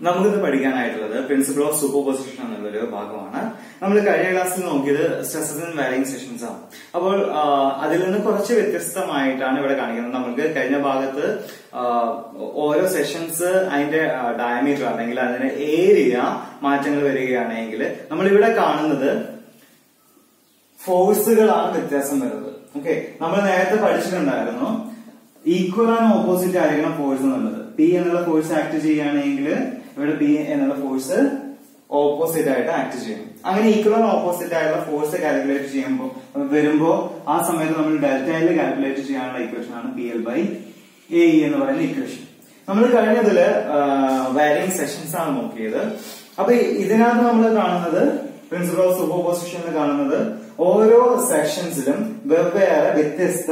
നമുക്കിത് പഠിക്കാനായിട്ടുള്ളത് principle of superposition എന്നുള്ളൊരു ഭാഗമാണ്. നമ്മൾ കഴിഞ്ഞ ക്ലാസ്സിൽ നോക്കിയത് സ്ട്രെസസ് ആൻഡ് വാരിയിങ് സെഷൻസ് ആണ്. അപ്പോൾ അതിൽ നിന്ന് കുറച്ച് വ്യത്യസ്തമായിട്ടാണ് ഇവിടെ കാണിക്കുന്നത്. നമുക്ക് കഴിഞ്ഞ ഭാഗത്ത് ഓരോ സെഷൻസ് അതിന്റെ ഡയമീറ്റർ അല്ലെങ്കിൽ അതിന്റെ ഏരിയ മാറ്റങ്ങൾ വരികയാണെങ്കിൽ നമ്മളിവിടെ കാണുന്നത് ഫോഴ്സുകളാണ് വ്യത്യാസം വരുന്നത്. ഓക്കെ, നമ്മൾ നേരത്തെ പഠിച്ചിട്ടുണ്ടായിരുന്നു ഈക്വൽ ആൻഡ് ഓപ്പോസിറ്റ് ആയിരിക്കണം ഫോഴ്സ് എന്നുള്ളത്. പി എന്നുള്ള ഫോഴ്സ് ആക്ട് ചെയ്യുകയാണെങ്കിൽ ഇവിടെ പി എന്നുള്ള ഫോഴ്സ് ഓപ്പോസിറ്റ് ആയിട്ട് ആക്ട് ചെയ്യും. അങ്ങനെ ഈക്വൽ ആൻഡ് ഓപ്പോസിറ്റ് ആയിട്ടുള്ള ഫോഴ്സ് കാൽക്കുലേറ്റ് ചെയ്യുമ്പോൾ വരുമ്പോ ആ സമയത്ത് നമ്മൾ ഡെൽറ്റയിൽ കാൽക്കുലേറ്റ് ചെയ്യാനുള്ള ഇക്വേഷൻ ആണ് പി എൽ ബൈ എ എന്ന് പറയുന്ന ഇക്വേഷൻ. നമ്മൾ കഴിഞ്ഞതില് വാരിയിങ് സെഷൻസ് ആണ് നോക്കിയത്. അപ്പൊ ഇതിനകത്ത് നമ്മൾ കാണുന്നത് പ്രിൻസിപ്പിൾ ഓഫ് സൂപ്പർപോസിഷൻ കാണുന്നത് ഓരോ സെഷൻസിലും വെവ്വേറെ വ്യത്യസ്ത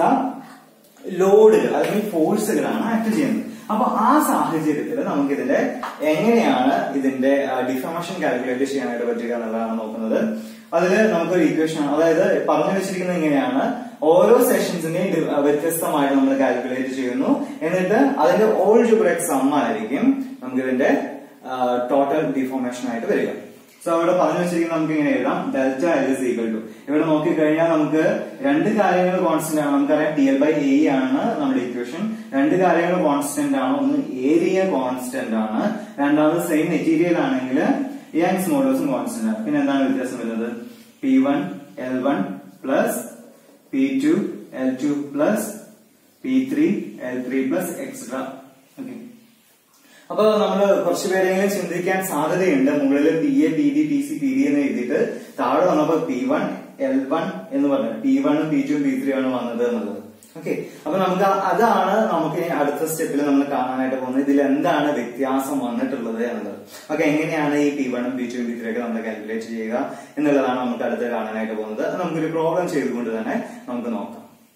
ലോഡുകൾ അല്ലെങ്കിൽ ഫോഴ്സുകളാണ് ആക്ട് ചെയ്യുന്നത്. അപ്പൊ ആ സാഹചര്യത്തിൽ നമുക്ക് ഇതിന്റെ എങ്ങനെയാണ് ഇതിന്റെ ഡിഫോർമേഷൻ കാൽക്കുലേറ്റ് ചെയ്യാനായിട്ട് പറ്റുക എന്നുള്ളതാണ് നോക്കുന്നത്. അതിൽ നമുക്കൊരു ഇക്വേഷൻ, അതായത് പറഞ്ഞു വെച്ചിരിക്കുന്നത് ഇങ്ങനെയാണ്: ഓരോ സെഷൻസിനെയും വ്യത്യസ്തമായിട്ട് നമ്മൾ കാൽക്കുലേറ്റ് ചെയ്യുന്നു. എന്നിട്ട് അതിന്റെ ഓൾജിബ്രൈക് സം ആയിരിക്കും നമുക്ക് ഇതിന്റെ ടോട്ടൽ ഡിഫോർമേഷൻ ആയിട്ട് വരിക. സോ അവിടെ പറഞ്ഞു വെച്ചിരിക്കുന്നത് നമുക്ക് ഇങ്ങനെ എഴുതാം: delta L is equal to, ഇവിടെ നോക്കിക്കഴിഞ്ഞാൽ നമുക്ക് രണ്ട് കാര്യങ്ങൾ കോൺസ്റ്റന്റ് ആണ്. നമുക്കറിയാം പി എൽ ബൈ എ ആണ് നമ്മുടെ ഇക്വേഷൻ. രണ്ട് കാര്യങ്ങൾ കോൺസ്റ്റന്റ് ആണ്. ഒന്ന് ഏരിയ കോൺസ്റ്റന്റ് ആണ്, രണ്ടാമത് സെയിം മെറ്റീരിയൽ ആണെങ്കിൽ യങ്സ് മോഡുലസും കോൺസ്റ്റന്റ് ആണ്. പിന്നെ എന്താണ് വ്യത്യാസം വരുന്നത്? P1 L1 plus P2 L2 plus P3 L3 plus etcetera. Okay, അപ്പൊ നമ്മള് കുറച്ചുപേരെങ്കിലും ചിന്തിക്കാൻ സാധ്യതയുണ്ട്, മുകളിൽ P A P B P C P D എന്ന് എഴുതിയിട്ട് താഴെ വന്നപ്പോ P1 L1 എന്ന് പറഞ്ഞു P1 P2 P3 ആണ് വന്നത് എന്നുള്ളത്. ഓക്കെ, അപ്പൊ നമുക്ക് അതാണ് നമുക്ക് അടുത്ത സ്റ്റെപ്പിൽ നമ്മൾ കാണാനായിട്ട് പോകുന്നത്. ഇതിൽ എന്താണ് വ്യത്യാസം വന്നിട്ടുള്ളത് എന്നുള്ളത്. ഓക്കെ, എങ്ങനെയാണ് ഈ P1 P2 P3 ഒക്കെ നമ്മൾ കാൽക്കുലേറ്റ് ചെയ്യുക എന്നുള്ളതാണ് നമുക്ക് അടുത്ത് കാണാനായിട്ട് പോകുന്നത്. നമുക്കൊരു പ്രോബ്ലം ചെയ്തുകൊണ്ട് തന്നെ നമുക്ക് നോക്കാം.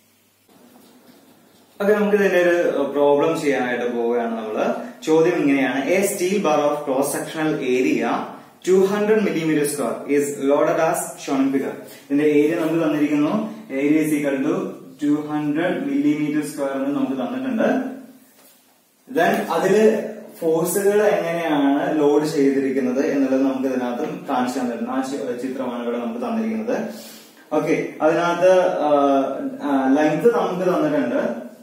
ഓക്കെ, നമുക്ക് ഇതിന്റെ ഒരു പ്രോബ്ലം ചെയ്യാനായിട്ട് പോവുകയാണ് നമ്മള്. ചോദ്യം ഇങ്ങനെയാണ്: a steel bar of cross sectional area 200 millimeter square is loaded as shown in figure. ഇതിന്റെ ഏരിയ നമുക്ക് തന്നിരിക്കുന്നു. Area is equal to 200 millimeter square എന്ന് നമുക്ക് തന്നിട്ടുണ്ട്. ദെൻ അതില് ഫോഴ്സുകൾ എങ്ങനെയാണ് ലോഡ് ചെയ്തിരിക്കുന്നത് എന്നുള്ളത് നമുക്ക് ഇതിനകത്ത് കാണിച്ചു തന്നിട്ടുണ്ട്. ആ ചിത്രമാണ് ഇവിടെ നമുക്ക് തന്നിരിക്കുന്നത്. ഓക്കെ, അതിനകത്ത് ലെങ്ത് നമുക്ക് തന്നിട്ടുണ്ട്.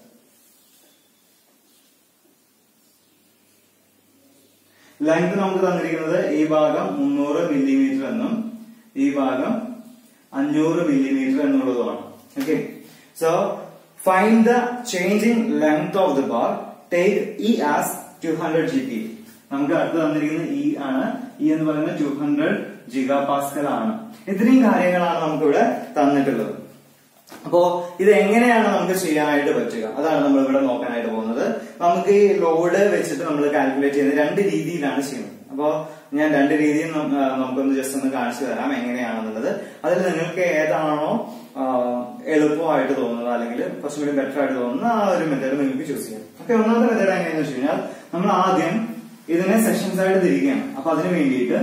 ലെങ്ത് നമുക്ക് തന്നിരിക്കുന്നത് ഈ ഭാഗം 300 മില്ലിമീറ്റർ എന്നും ഈ ഭാഗം 500 മില്ലിമീറ്റർ എന്നുള്ളതുമാണ്. Okay, so find the changing length of the bar, take E as 200 GPa. നമുക്ക് അടുത്ത് തന്നിരിക്കുന്നത് ഇ ആണ്. ഇ എന്ന് പറയുന്നത് 200 GPa ആണ്. ഇത്രയും കാര്യങ്ങളാണ് നമുക്ക് ഇവിടെ തന്നിട്ടുള്ളത്. അപ്പോ ഇത് എങ്ങനെയാണ് നമുക്ക് ചെയ്യാനായിട്ട് പറ്റുക, അതാണ് നമ്മൾ ഇവിടെ നോക്കാനായിട്ട് പോകുന്നത്. നമുക്ക് ഈ ലോഡ് വെച്ചിട്ട് നമ്മൾ കാൽക്കുലേറ്റ് ചെയ്യുന്നത് രണ്ട് രീതിയിലാണ് ചെയ്യുന്നത്. അപ്പോ ഞാൻ രണ്ട് രീതിയിൽ നമുക്കൊന്ന് ജസ്റ്റ് ഒന്ന് കാണിച്ചു തരാം എങ്ങനെയാണെന്നുള്ളത്. അതിൽ നിങ്ങൾക്ക് ഏതാണോ എളുപ്പമായിട്ട് തോന്നുന്നത് അല്ലെങ്കിൽ കുറച്ചും കൂടി ബെറ്റർ ആയിട്ട് തോന്നുന്നത് ആ ഒരു മെത്തേഡ് നിങ്ങൾക്ക് ചൂസ് ചെയ്യാം. ഓക്കെ, ഒന്നാമത്തെ മെത്തേഡ് എങ്ങനെയാണെന്ന് വെച്ച് കഴിഞ്ഞാൽ നമ്മൾ ആദ്യം ഇതിനെ സെഷൻസ് ആയിട്ട് തിരിക്കുകയാണ്. അപ്പൊ അതിന് വേണ്ടിയിട്ട്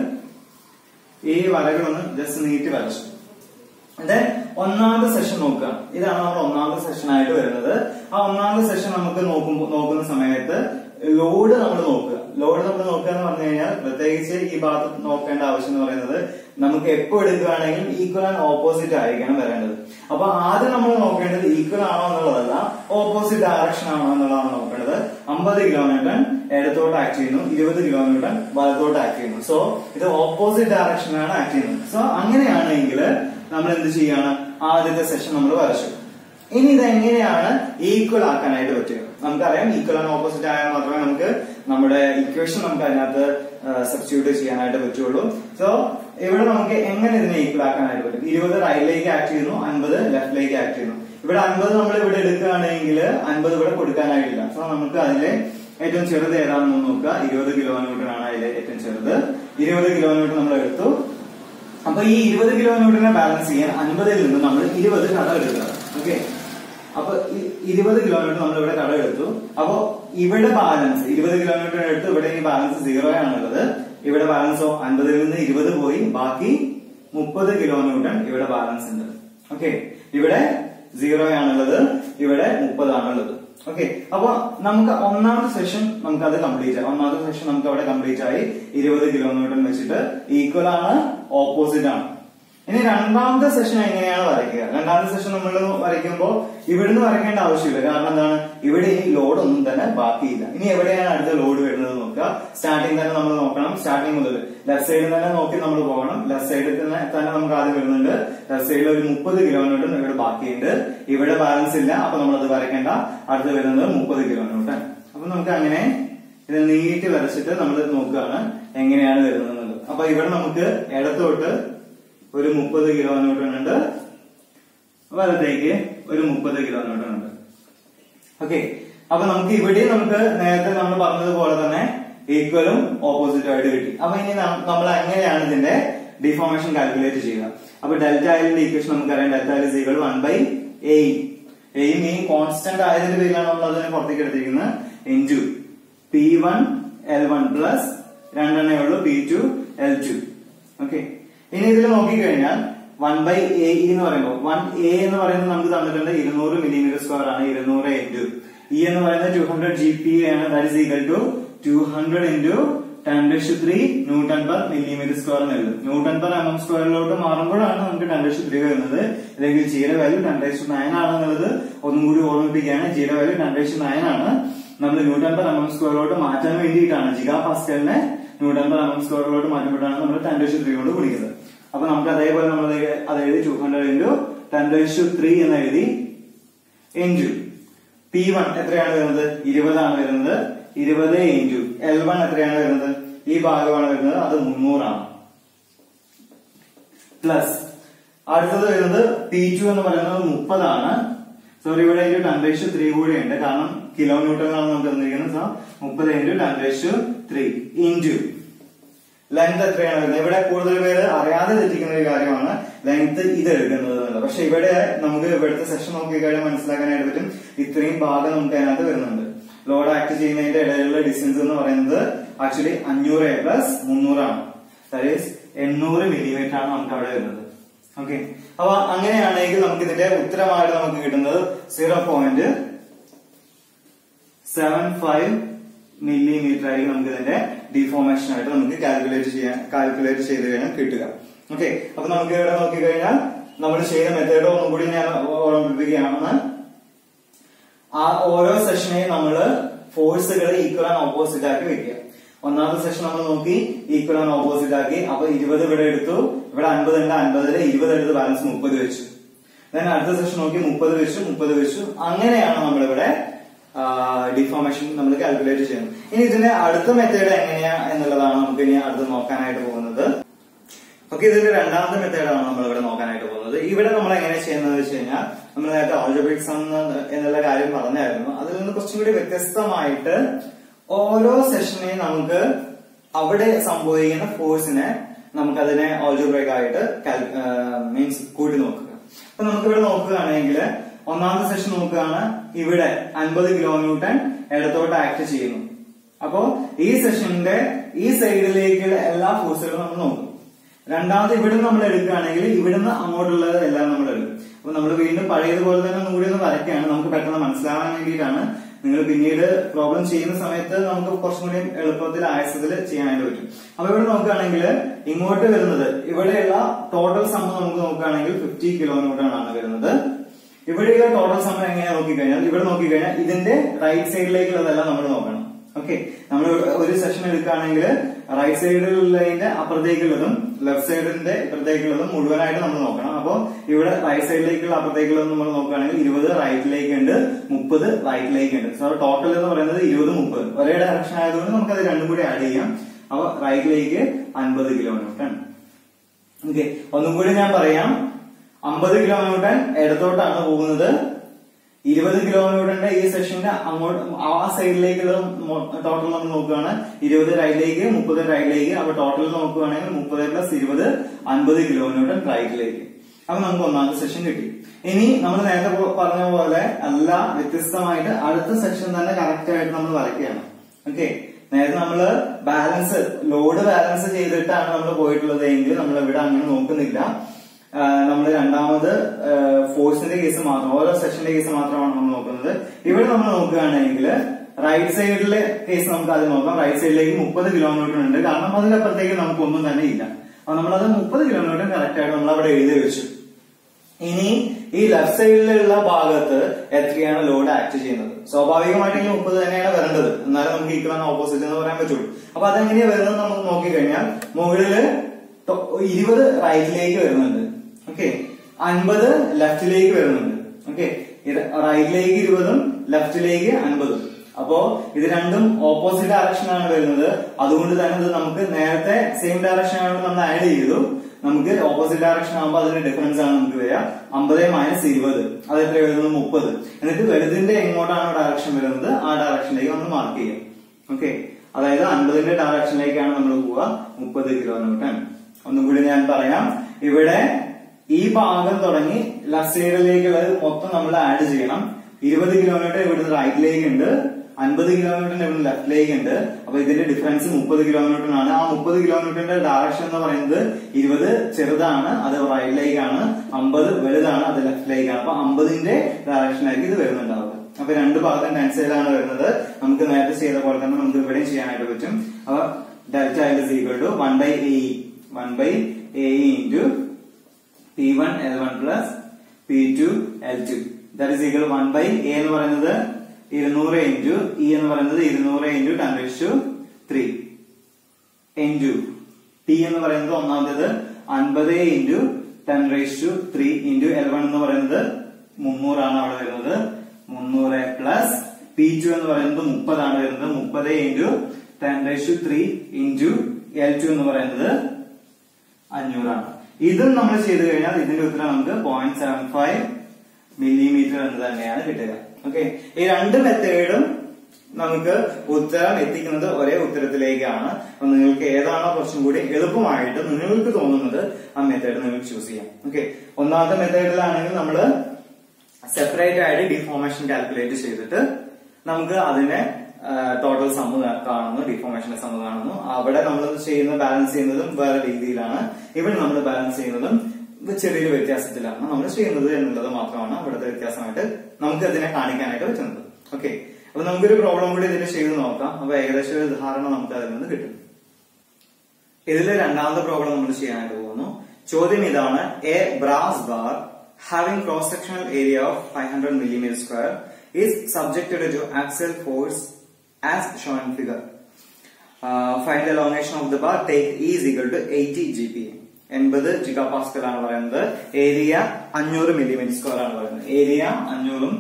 ഈ വരകളൊന്ന് ജസ്റ്റ് നീട്ടി വരച്ചു. ദെൻ ഒന്നാമത്തെ സെഷൻ നോക്കുക. ഇതാണ് നമ്മുടെ ഒന്നാമത്തെ സെഷൻ ആയിട്ട് വരുന്നത്. ആ ഒന്നാമത്തെ സെഷൻ നമുക്ക് നോക്കുന്ന സമയത്ത് ലോഡ് നമ്മൾ നോക്കുക. ലോഡ് നമ്മൾ നോക്കുക എന്ന് പറഞ്ഞു കഴിഞ്ഞാൽ പ്രത്യേകിച്ച് ഈ ഭാഗത്ത് നോക്കേണ്ട ആവശ്യം എന്ന് പറയുന്നത് നമുക്ക് എപ്പോൾ എടുക്കുകയാണെങ്കിലും ഈക്വൽ ആൻഡ് ഓപ്പോസിറ്റ് ആയിരിക്കണം വരേണ്ടത്. അപ്പൊ ആദ്യം നമ്മൾ നോക്കേണ്ടത് ഈക്വൽ ആണോ എന്നുള്ളതല്ല, ഓപ്പോസിറ്റ് ഡയറക്ഷൻ ആണോ എന്നുള്ളതാണ് നോക്കേണ്ടത്. 50 കിലോമീറ്റർ ഇടത്തോട്ട് ആക്ട് ചെയ്യുന്നു, 20 കിലോമീറ്റർ വലത്തോട്ട് ആക്ട് ചെയ്യുന്നു. സോ ഇത് ഓപ്പോസിറ്റ് ഡയറക്ഷനിലാണ് ആക്ട് ചെയ്യുന്നത്. സോ അങ്ങനെയാണെങ്കിൽ നമ്മൾ എന്ത് ചെയ്യാണ്? ആദ്യത്തെ സെഷൻ നമ്മൾ വരച്ചു. ഇനി ഇത് എങ്ങനെയാണ് ഈക്വൽ ആക്കാനായിട്ട് പറ്റുക? നമുക്കറിയാം ഈക്വൽ ആൻഡ് ഓപ്പോസിറ്റ് ആയാൽ മാത്രമേ നമുക്ക് നമ്മുടെ ഇക്വേഷൻ നമുക്ക് അതിനകത്ത് സബ്സ്റ്റിറ്റ്യൂട്ട് ചെയ്യാനായിട്ട് പറ്റുള്ളൂ. സോ ഇവിടെ നമുക്ക് എങ്ങനെ ഇതിനെ ഈക്വൽ ആക്കാനായിട്ട് പറ്റും? 20 റൈറ്റിലേക്ക് ആക്ട് ചെയ്യുന്നു, 50 ലെഫ്റ്റിലേക്ക് ആക്ട് ചെയ്യുന്നു. ഇവിടെ 50 നമ്മൾ ഇവിടെ എടുക്കുകയാണെങ്കിൽ 50 ഇവിടെ കൊടുക്കാനായിട്ടില്ല. സോ നമുക്ക് അതിലെ ഏറ്റവും ചെറുത് ഏതാണെന്ന് നോക്കുക. 20 കിലോമീറ്റർ ആണ് അതിലെ ഏറ്റവും ചെറുത്. 20 കിലോമീറ്റർ നമ്മൾ എടുത്തു. അപ്പൊ ഈ 20 കിലോമീറ്ററിനെ ബാലൻസ് ചെയ്യാൻ 50ൽ നിന്ന് നമ്മൾ 20 കട എടുക്കുക. ഓക്കെ, അപ്പൊ 20 കിലോമീറ്റർ നമ്മൾ ഇവിടെ കട എടുത്തു. അപ്പൊ ഇവിടെ ബാലൻസ് 20 കിലോമീറ്റർ എടുത്ത് ഇവിടെ ഈ ബാലൻസ് 0 ആണുള്ളത്. ഇവിടെ ബാലൻസോ 50ൽ നിന്ന് 20 പോയി, ബാക്കി 30 കിലോമീറ്റർ ഇവിടെ ബാലൻസ് ഉണ്ട്. ഓക്കെ, ഇവിടെ 0 ആണുള്ളത്, ഇവിടെ 30 ആണുള്ളത്. ഓക്കെ, അപ്പൊ നമുക്ക് ഒന്നാമത്തെ സെഷൻ നമുക്ക് അത് കംപ്ലീറ്റ് ആയി. ഒന്നാമത്തെ സെഷൻ നമുക്ക് അവിടെ കംപ്ലീറ്റ് ആയി. 20 കിലോമീറ്റർ വെച്ചിട്ട് ഈക്വൽ ആണ്, ഓപ്പോസിറ്റ് ആണ്. ഇനി രണ്ടാമത്തെ സെഷൻ എങ്ങനെയാണ് വരയ്ക്കുക? രണ്ടാമത്തെ സെഷൻ നമ്മൾ വരയ്ക്കുമ്പോൾ ഇവിടുന്ന് വരയ്ക്കേണ്ട ആവശ്യമില്ല. കാരണം എന്താണ്, ഇവിടെ ഈ ലോഡ് ഒന്നും തന്നെ ബാക്കിയില്ല. ഇനി എവിടെയാണ് അടുത്ത ലോഡ് വരുന്നത് നോക്കുക. സ്റ്റാർട്ടിങ് തന്നെ നമ്മൾ നോക്കണം. സ്റ്റാർട്ടിങ് മുതൽ ലെഫ്റ്റ് സൈഡിൽ തന്നെ നോക്കി നമ്മൾ പോകണം. ലെഫ്റ്റ് സൈഡിൽ തന്നെ നമുക്ക് ആദ്യം വരുന്നുണ്ട്. ലെഫ്റ്റ് സൈഡിൽ ഒരു 30 കിലോമീറ്റർ ഇവിടെ ബാക്കിയുണ്ട്. ഇവിടെ ബാലൻസ് ഇല്ല, അപ്പൊ നമ്മളത് വരയ്ക്കേണ്ട. അടുത്ത് വരുന്നത് 30 കിലോമീറ്റർ. അപ്പൊ നമുക്ക് അങ്ങനെ ഇത് നീട്ടി വരച്ചിട്ട് നമ്മൾ നോക്കുകയാണ് എങ്ങനെയാണ് വരുന്നത്. അപ്പൊ ഇവിടെ നമുക്ക് ഇടത്തോട്ട് ഒരു 30 കിലോമീറ്റർ ഉണ്ട്, വലത്തേക്ക് ഒരു 30 കിലോമീറ്റർ ഉണ്ട്. ഓക്കെ, അപ്പൊ നമുക്ക് ഇവിടെ നമുക്ക് നേരത്തെ നമ്മൾ പറഞ്ഞതുപോലെ തന്നെ ഈക്വലും ഓപ്പോസിറ്റും ആയിട്ട് കിട്ടി. അപ്പൊ ഇനി നമ്മൾ എങ്ങനെയാണ് ഇതിന്റെ ഡിഫോർമേഷൻ കാൽക്കുലേറ്റ് ചെയ്യുക? അപ്പൊ ഡെൽറ്റ എല്ലിന്റെ ഈക്വേഷൻ നമുക്കറിയാം. Delta L equal 1/a. എയും ഈ കോൺസ്റ്റന്റ് ആയതിന്റെ പേരിലാണ് നമ്മൾ അതിനെ പുറത്തേക്ക് എടുത്തിരിക്കുന്നത്. ഇൻറ്റു P1 L1 പ്ലസ് രണ്ടെണ്ണേ ഉള്ളൂ P2 L2. ഓക്കെ, ഇനി ഇതിൽ നോക്കിക്കഴിഞ്ഞാൽ 1/a എന്ന് പറയുമ്പോൾ 1a എന്ന് പറയുന്നത് നമുക്ക് തന്നിട്ടുണ്ട് 200 മില്ലിമീറ്റർ സ്ക്വയർ ആണ്. 200 ഇൻറ്റു e എന്ന് പറയുന്നത് 200 GPa ആണ്. That is equal to 200 into 10⁻³ newton per millimetre square എന്ന് എഴുതും. ന്യൂട്ടൺ പെർ mm സ്ക്വയറിലോട്ട് മാറുമ്പോഴാണ് നമുക്ക് 10⁻³ വരുന്നത്. അല്ലെങ്കിൽ ജിയുടെ വാല്യൂ 10⁻9 ആണെന്നുള്ളത് ഒന്നും കൂടി ഓർമ്മിപ്പിക്കുകയാണ്. ജിയുടെ വാല്യൂ 10⁻9 ആണ്. നമ്മൾ ന്യൂട്ടൺ പെർ mm സ്ക്വയറിലോട്ട് മാറ്റാൻ വേണ്ടിയിട്ടാണ്. ജിഗാ പാസ്കലിനെ ന്യൂട്ടൺ പെർ mm സ്ക്വയറിലോട്ട് മാറ്റുമ്പോഴാണ് നമ്മൾ 10⁻³ കൊണ്ട് ഗുണിക്കുന്നത്. അപ്പൊ നമുക്ക് അതേപോലെ നമ്മൾ അത് എഴുതി 200 ഇൻറ്റു 10⁻³ എന്ന് എഴുതി ഇൻറ്റു P1 എത്രയാണ് വരുന്നത്? 20 ആണ് വരുന്നത്. 20 ഇൻറ്റു L1 എത്രയാണ് വരുന്നത്? ഈ ഭാഗമാണ് വരുന്നത്, അത് 300 ആണ്. പ്ലസ് അടുത്തത് വരുന്നത് P2 എന്ന് പറയുന്നത് 30 ആണ്. സോറി, ഇവിടെ 10⁻³ കൂടെ ഉണ്ട്, കാരണം കിലോ ന്യൂട്ടണിലാണ് നമുക്ക് തന്നിരിക്കുന്നത്. സോ 30 ഇൻറ്റു 10⁻³ ഇൻറ്റു ലെങ്ത് എത്രയാണ് വരുന്നത്? ഇവിടെ കൂടുതൽ പേര് അറിയാതെ തെറ്റിക്കുന്ന ഒരു കാര്യമാണ് ലെങ്ത് ഇത് എടുക്കുന്നത് എന്നുള്ളത്. പക്ഷെ ഇവിടെ നമുക്ക് ഇവിടുത്തെ സെഷൻ നോക്കിക്കഴിഞ്ഞാൽ മനസ്സിലാക്കാനായിട്ട് പറ്റും. ഇത്രയും ഭാഗം നമുക്ക് അതിനകത്ത് വരുന്നുണ്ട്. ലോഡ് ആക്ട് ചെയ്യുന്നതിന്റെ ഇടയിലുള്ള ഡിസ്റ്റൻസ് എന്ന് പറയുന്നത് ആക്ച്വലി 500 പ്ലസ് 300 ആണ്. ദാറ്റ് ഈസ് 800 മില്ലിമീറ്റർ ആണ് നമുക്ക് അവിടെ വരുന്നത്. ഓക്കെ, അപ്പൊ അങ്ങനെയാണെങ്കിൽ നമുക്ക് ഇതിന്റെ ഉത്തരമായിട്ട് നമുക്ക് കിട്ടുന്നത് 0.75 മില്ലിമീറ്റർ ആയിരിക്കും നമുക്ക് ഇതിന്റെ ഡിഫോർമേഷൻ ആയിട്ട് നമുക്ക് കാൽക്കുലേറ്റ് ചെയ്ത് കഴിഞ്ഞാൽ കിട്ടുക. ഓക്കെ, അപ്പൊ നമുക്ക് ഇവിടെ നോക്കിക്കഴിഞ്ഞാൽ നമ്മൾ ചെയ്ത മെത്തേഡ് ഒന്നും കൂടി ഞാൻ ഓർമ്മിപ്പിക്കുകയാണ്. ആ ഓരോ സെഷനെയും നമ്മൾ ഫോഴ്സുകൾ ഈക്വൽ ആൻഡ് ഓപ്പോസിറ്റ് ആക്കി വെക്കുക. ഒന്നാമത്തെ സെഷൻ നമ്മൾ നോക്കി, ഈക്വൽ ആൻഡ് ഓപ്പോസിറ്റ് ആക്കി. അപ്പൊ 20 ഇവിടെ എടുത്തു, ഇവിടെ 50 ഉണ്ട്, 50 20 എടുത്ത് ബാലൻസ് 30 വെച്ചു. അടുത്ത സെഷൻ നോക്കി 30 വെച്ചു, 30 വെച്ചു. അങ്ങനെയാണ് നമ്മളിവിടെ ഡിഫോർമേഷൻ നമ്മൾ കാൽക്കുലേറ്റ് ചെയ്യുന്നത്. ഇനി ഇതിന്റെ അടുത്ത മെത്തേഡ് എങ്ങനെയാ എന്നുള്ളതാണ് നമുക്ക് ഇനി അടുത്ത് നോക്കാനായിട്ട് പോകുന്നത്. ഓക്കെ, ഇതിന്റെ രണ്ടാമത്തെ മെത്തേഡാണ് നമ്മൾ ഇവിടെ നോക്കാനായിട്ട് പോകുന്നത്. ഇവിടെ നമ്മൾ എങ്ങനെ ചെയ്യുന്നത് വെച്ച് കഴിഞ്ഞാൽ, നമ്മൾ നേരത്തെ ആൾജിബ്രിക് സം എന്നുള്ള കാര്യം പറഞ്ഞായിരുന്നു. അതിൽ നിന്ന് കുറച്ചും കൂടി വ്യത്യസ്തമായിട്ട് ഓരോ സെഷനെയും നമുക്ക് അവിടെ സംഭവിക്കുന്ന ഫോഴ്സിനെ നമുക്ക് അതിനെ ആൾജിബ്രിക് ആയിട്ട് മീൻസ് കൂട്ടി നോക്കുക. അപ്പൊ നമുക്ക് ഇവിടെ നോക്കുകയാണെങ്കിൽ ഒന്നാമത്തെ സെഷൻ നോക്കുകയാണ്. ഇവിടെ 50 കിലോന്യൂട്ടൺ ഇടത്തോട്ട് ആക്ട് ചെയ്യുന്നു. അപ്പോ ഈ സെഷന്റെ ഈ സൈഡിലേക്കുള്ള എല്ലാ ഫോഴ്സുകളും നമ്മൾ നോക്കും. രണ്ടാമത് ഇവിടുന്ന് നമ്മൾ എടുക്കുകയാണെങ്കിൽ ഇവിടുന്ന് അങ്ങോട്ടുള്ളത് എല്ലാം നമ്മൾ എടുക്കും. അപ്പൊ നമ്മൾ വീണ്ടും പഴയതുപോലെ തന്നെ ഒന്നുകൂടി ഒന്ന് വരയ്ക്കുകയാണ്, നമുക്ക് പെട്ടെന്ന് മനസ്സിലാവാൻ വേണ്ടിയിട്ടാണ്. നിങ്ങൾ പിന്നീട് പ്രോബ്ലം ചെയ്യുന്ന സമയത്ത് നമുക്ക് കുറച്ചും കൂടി എളുപ്പത്തിൽ ആയസത്തിൽ ചെയ്യാനായിട്ട് പറ്റും. അപ്പൊ ഇവിടെ നോക്കുകയാണെങ്കിൽ ഇങ്ങോട്ട് വരുന്നത് ഇവിടെയുള്ള ടോട്ടൽ സം നമുക്ക് നോക്കുകയാണെങ്കിൽ 50 കിലോന്യൂട്ടൺ ആണ് വരുന്നത്. ഇവിടെയുള്ള ടോട്ടൽ സം എങ്ങനെയാ നോക്കിക്കഴിഞ്ഞാൽ, ഇവിടെ നോക്കിക്കഴിഞ്ഞാൽ ഇതിന്റെ റൈറ്റ് സൈഡിലേക്കുള്ളതെല്ലാം നമ്മൾ നോക്കണം. ഓക്കെ, നമ്മൾ ഒരു സെഷൻ എടുക്കുകയാണെങ്കിൽ റൈറ്റ് സൈഡിലുള്ളതിന്റെ അപ്പുറത്തേക്കുള്ളതും ലെഫ്റ്റ് സൈഡിന്റെ ഇപ്പുറത്തേക്കുള്ളതും മുഴുവനായിട്ട് നമ്മൾ നോക്കണം. അപ്പൊ ഇവിടെ റൈറ്റ് സൈഡിലേക്കുള്ള അപ്പുറത്തേക്കുള്ളതും നമ്മൾ നോക്കുകയാണെങ്കിൽ 20 റൈറ്റിലേക്ക് ഉണ്ട്, 30 റൈറ്റിലേക്ക് ഉണ്ട്. സോ ടോട്ടൽ എന്ന് പറയുന്നത് 20 30 ഒരേ ഡയറക്ഷൻ ആയതുകൊണ്ട് നമുക്ക് അത് രണ്ടും കൂടി ആഡ് ചെയ്യാം. അപ്പൊ റൈറ്റിലേക്ക് 50 കിലോന്യൂട്ടൺ. ഓക്കെ, ഒന്നും കൂടി ഞാൻ പറയാം. 50 കിലോന്യൂട്ടൺ ഇടത്തോട്ടാണ് പോകുന്നത്. 20 കിലോമീറ്ററിന്റെ ഈ സെഷന്റെ അങ്ങോട്ട് ആ സൈഡിലേക്കുള്ള ടോട്ടൽ നമ്മൾ നോക്കുകയാണ്. 20 റൈറ്റിലേക്ക്, 30 റൈറ്റിലേക്ക്. അപ്പൊ ടോട്ടൽ നോക്കുകയാണെങ്കിൽ 30 പ്ലസ് 20 50 കിലോമീറ്റർ റൈറ്റിലേക്ക്. അപ്പൊ നമുക്ക് ഒന്നാമത്തെ സെഷൻ കിട്ടി. ഇനി നമ്മൾ നേരത്തെ പറഞ്ഞ പോലെ അല്ല, വ്യത്യസ്തമായിട്ട് അടുത്ത സെക്ഷൻ തന്നെ കറക്റ്റ് ആയിട്ട് നമ്മൾ വരയ്ക്കുകയാണ്. ഓക്കെ, നേരത്തെ നമ്മള് ബാലൻസ് ലോഡ് ബാലൻസ് ചെയ്തിട്ടാണ് നമ്മൾ പോയിട്ടുള്ളത് എങ്കിൽ നമ്മൾ ഇവിടെ അങ്ങനെ നോക്കുന്നില്ല. നമ്മൾ രണ്ടാമത് ഫോഴ്സിന്റെ കേസ് മാത്രം, ഓരോ സെക്ഷന്റെ കേസ് മാത്രമാണ് നമ്മൾ നോക്കുന്നത്. ഇവിടെ നമ്മൾ നോക്കുകയാണെങ്കിൽ റൈറ്റ് സൈഡിലെ കേസ് നമുക്ക് ആദ്യം നോക്കാം. റൈറ്റ് സൈഡിലേക്ക് 30 കിലോമീറ്റർ ഉണ്ട്. കാരണം അതിനപ്പുറത്തേക്ക് നമുക്ക് ഒന്നും തന്നെ ഇല്ല. അപ്പൊ നമ്മളത് 30 കിലോമീറ്റർ കറക്റ്റ് ആയിട്ട് നമ്മൾ അവിടെ എഴുതി വെച്ചു. ഇനി ഈ ലെഫ്റ്റ് സൈഡിലുള്ള ഭാഗത്ത് എത്രയാണ് ലോഡ് ആക്ട് ചെയ്യുന്നത്? സ്വാഭാവികമായിട്ട് 30 തന്നെയാണ് വരേണ്ടത്, എന്നാലും നമുക്ക് ഈക്വൽ ഓപ്പോസിറ്റ് എന്ന് പറയാൻ പറ്റുള്ളൂ. അപ്പൊ അതെങ്ങനെയാ വരുന്നത് നമുക്ക് നോക്കിക്കഴിഞ്ഞാൽ മുകളില് 20 റൈറ്റിലേക്ക് വരുന്നുണ്ട്, ഓക്കെ, 50 ലെഫ്റ്റിലേക്ക് വരുന്നുണ്ട്, ഓക്കെ. റൈറ്റിലേക്ക് 20ഉം ലെഫ്റ്റിലേക്ക് 50ഉം. അപ്പോ ഇത് രണ്ടും ഓപ്പോസിറ്റ് ഡയറക്ഷനാണ് വരുന്നത്. അതുകൊണ്ട് തന്നെ ഇത് നമുക്ക് നേരത്തെ സെയിം ഡയറക്ഷൻ ആയതുകൊണ്ട് നമ്മൾ ആഡ് ചെയ്തു. നമുക്ക് ഓപ്പോസിറ്റ് ഡയറക്ഷൻ ആകുമ്പോൾ അതിന്റെ ഡിഫറൻസ് ആണ് നമുക്ക് വരിക. 50 - 20 അത് എത്ര വരുന്നത്? 30. എന്നിട്ട് വലുതിന്റെ എങ്ങോട്ടാണ് ഡയറക്ഷൻ വരുന്നത് ആ ഡയറക്ഷനിലേക്ക് നമ്മൾ മാർക്ക് ചെയ്യാം, ഓക്കെ. അതായത് 50ന്റെ ഡയറക്ഷനിലേക്കാണ് നമ്മൾ പോവുക. 30 കിലോമീറ്റർ. ഒന്നും കൂടി ഞാൻ പറയാം. ഇവിടെ ഈ ഭാഗം തുടങ്ങി ലെഫ്റ്റ് സൈഡിലേക്കുള്ളത് മൊത്തം നമ്മൾ ആഡ് ചെയ്യണം. 20 കിലോമീറ്റർ ഇവിടുന്ന് റൈറ്റിലേക്ക് ഉണ്ട്, 50 കിലോമീറ്ററിന് ഇവിടുന്ന് ലെഫ്റ്റിലേക്ക് ഉണ്ട്. അപ്പൊ ഇതിന്റെ ഡിഫറൻസ് 30 കിലോമീറ്ററിനാണ്. ആ 30 കിലോമീറ്ററിന്റെ ഡയറക്ഷൻ എന്ന് പറയുന്നത് 20 ചെറുതാണ്, അത് റൈറ്റിലേക്കാണ്, 50 വലുതാണ്, അത് ലെഫ്റ്റിലേക്കാണ്. അപ്പൊ 50ന്റെ ഡയറക്ഷനായിരിക്കും ഇത് വരുന്നുണ്ടാവുക. അപ്പൊ രണ്ട് ഭാഗത്തും ടെൻസൈലാണ് വരുന്നത്. നമുക്ക് നേരത്തെ ചെയ്ത പോലെ തന്നെ നമുക്ക് ഇവിടെയും ചെയ്യാനായിട്ട് പറ്റും. അപ്പൊ delta is equal to 1/AE 1/AE into P1 L1 plus P2 L2 that is equal to 1/A എന്ന് പറയുന്നത് 200 into E എന്ന് പറയുന്നത് 200 into 10⁻³ into T എന്ന് പറയുന്നത് ഒന്നാമത്തേത് 50 into 10⁻³ into L1 എന്ന് പറയുന്നത് 300 ആണ് അവിടെ വരുന്നത്. 300 പ്ലസ് P2 എന്ന് പറയുന്നത് 30 ആണ് വരുന്നത്. 30 into 10⁻³ into L2 എന്ന് പറയുന്നത് 500 ആണ്. ഇതും നമ്മൾ ചെയ്തു കഴിഞ്ഞാൽ ഇതിന്റെ ഉത്തരം നമുക്ക് 0.75 മില്ലിമീറ്റർ എന്ന് തന്നെയാണ് കിട്ടുക, ഓക്കെ. ഈ രണ്ട് മെത്തേഡും നമുക്ക് ഉത്തരം എത്തിക്കുന്നത് ഒരേ ഉത്തരത്തിലേക്കാണ്. അപ്പൊ നിങ്ങൾക്ക് ഏതാണോ കുറച്ചും കൂടി എളുപ്പമായിട്ട് നിങ്ങൾക്ക് തോന്നുന്നത് ആ മെത്തേഡ് നിങ്ങൾക്ക് ചൂസ് ചെയ്യാം, ഓക്കെ. ഒന്നാമത്തെ മെത്തേഡിലാണെങ്കിൽ നമ്മൾ സെപ്പറേറ്റ് ആയിട്ട് ഡിഫോർമേഷൻ കാൽക്കുലേറ്റ് ചെയ്തിട്ട് നമുക്ക് അതിനെ ടോട്ടൽ സമ്മ് കാണുന്നു, ഡിഫോർമേഷന്റെ സമ്മ് കാണുന്നു. അവിടെ നമ്മൾ ചെയ്യുന്ന ബാലൻസ് ചെയ്യുന്നതും വേറെ രീതിയിലാണ്. ഇവിടെ നമ്മൾ ബാലൻസ് ചെയ്യുന്നതും ചെറിയൊരു വ്യത്യാസത്തിലാണ് നമ്മൾ ചെയ്യുന്നത് എന്നുള്ളത് മാത്രമാണ് ഇവിടുത്തെ വ്യത്യാസമായിട്ട് നമുക്ക് അതിനെ കാണിക്കാനായിട്ട് പറ്റുന്നത്, ഓക്കെ. അപ്പൊ നമുക്കൊരു പ്രോബ്ലം കൂടി ഇതിൽ ചെയ്ത് നോക്കാം. അപ്പൊ ഏകദേശം ഒരു ധാരണ നമുക്ക് അതിൽ നിന്ന് കിട്ടും. ഇതിലെ രണ്ടാമത്തെ പ്രോബ്ലം നമ്മൾ ചെയ്യാനായിട്ട് പോകുന്നു. ചോദ്യം ഇതാണ്: a brass bar having cross sectional area of 500 mm² is subjected to axial force as shown in figure. Find the elongation of the bar. Take E is equal to 80 GPa. 80 GPa ആണ് പറയുന്നത്. Area 500 mm² ആണ് പറയുന്നത്. Area 500ഉം